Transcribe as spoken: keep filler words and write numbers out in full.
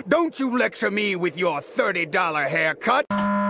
Don't you lecture me with your thirty dollar haircut!